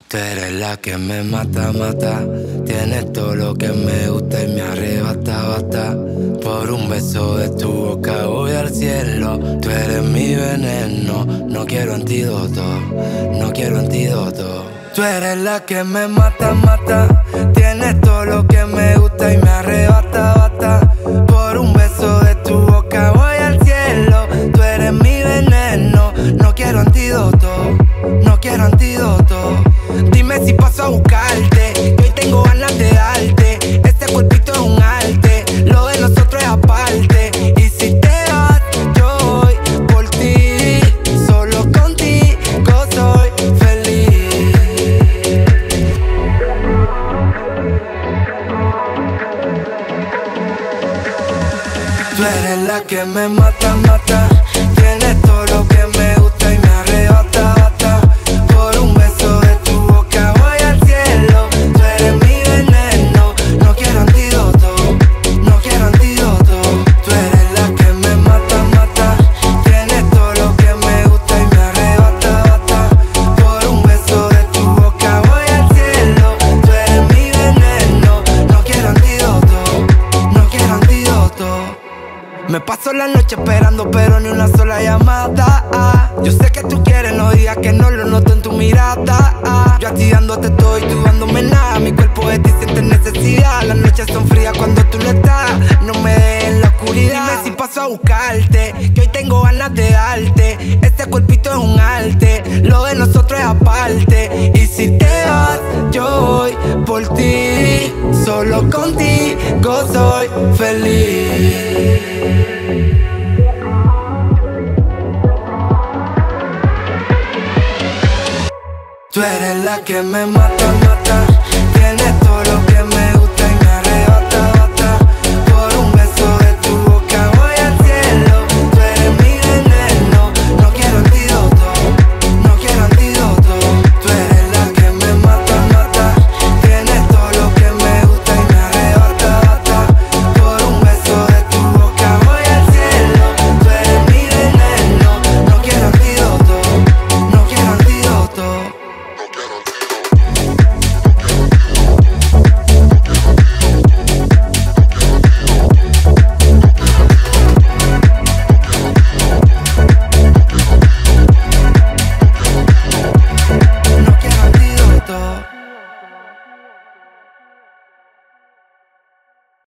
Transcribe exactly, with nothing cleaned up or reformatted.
Tú eres la que me mata, mata. Tienes todo lo que me gusta y me arrebata, bata. Por un beso de tu boca voy al cielo. Tú eres mi veneno, no quiero antídoto, no quiero antídoto. Tú eres la que me mata, mata. Tienes todo lo que me gusta y me arrebata, bata. Por un beso de tu boca voy al cielo. Tú eres mi veneno, no quiero antídoto, no quiero antídoto. Dime si paso a buscarte, que hoy tengo ganas de darte. Este cuerpito es un arte, lo de nosotros es aparte. Y si te vas, yo voy por ti. Solo contigo soy feliz. Tú eres la que me mata, mata. Tienes todo lo que me gusta y me arrebata, bata. Por un beso de tu boca voy al cielo. Tú eres mi veneno, no quiero antídoto, no quiero antídoto. Tú eres la que me mata, mata. Tienes todo lo que me gusta y me arrebata, bata. Por un beso de tu boca voy al cielo. Tú eres mi veneno, no quiero antídoto, no quiero antídoto. Me paso la noche esperando pero ni una sola llamada. Yo sé que tú quieres, no digas que no, lo noto en tu mirada. Yo a ti dándote todo y tú dándome nada. Mi cuerpo de ti siente necesidad. Las noches son frías cuando tú no estás. No me dejes en la oscuridad. Dime si paso a buscarte, que hoy tengo ganas de darte. Este cuerpito es un arte, lo de nosotros es aparte. Y si te vas, yo voy por ti. Solo contigo soy feliz. Tú eres la que me mata, mata. Tienes todo lo que me gusta.